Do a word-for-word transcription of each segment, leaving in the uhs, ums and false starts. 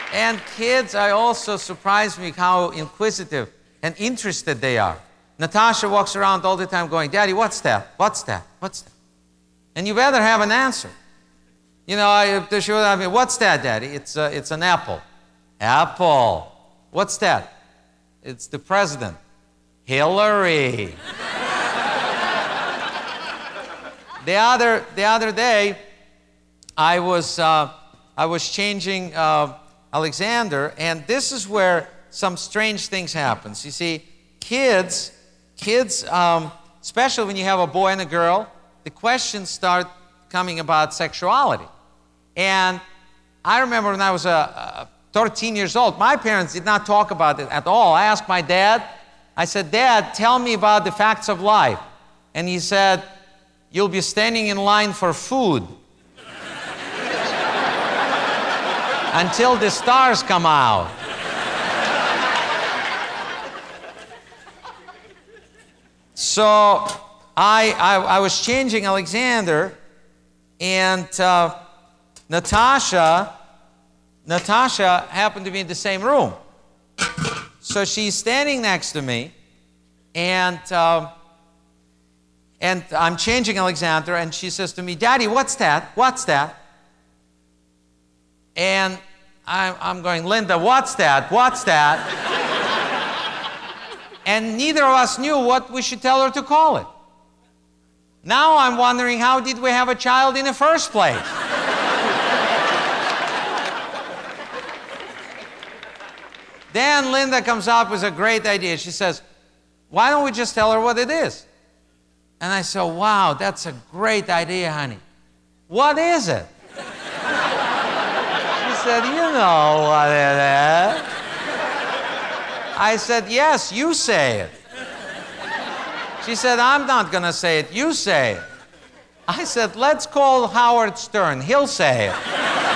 And kids are also surprised me how inquisitive and interested they are. Natasha walks around all the time going, Daddy, what's that? What's that? What's that? And you better have an answer. You know, I, she would have me, what's that, Daddy? It's, a, it's an apple. Apple. What's that? It's the president. Hillary. the, other, the other day, I was, uh, I was changing uh, Alexander, and this is where some strange things happen. You see, kids, kids, um, especially when you have a boy and a girl, the questions start coming about sexuality. And I remember when I was uh, uh, thirteen years old, my parents did not talk about it at all. I asked my dad, I said, Dad, tell me about the facts of life. And he said, you'll be standing in line for food until the stars come out. So I, I, I was changing Alexander, and uh, Natasha, Natasha happened to be in the same room. So she's standing next to me, and, uh, and I'm changing Alexander, and she says to me, Daddy, what's that? What's that? And I'm, I'm going, Linda, what's that? What's that? And neither of us knew what we should tell her to call it. Now I'm wondering, how did we have a child in the first place? Then Linda comes up with a great idea. She says, why don't we just tell her what it is? And I said, wow, that's a great idea, honey. What is it? She said, you know what it is. I said, yes, you say it. She said, I'm not going to say it, you say it. I said, let's call Howard Stern, he'll say it.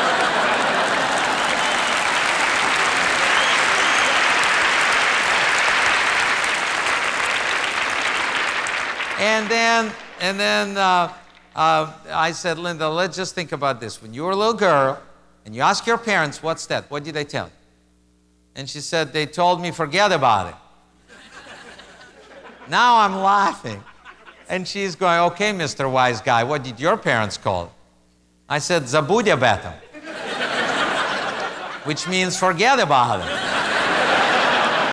And then, and then uh, uh, I said, Linda, let's just think about this. When you were a little girl and you ask your parents, what's that? What did they tell you? And she said, they told me forget about it. Now I'm laughing. And she's going, okay, Mister Wise Guy, what did your parents call it? I said, забудь об этом, which means forget about it.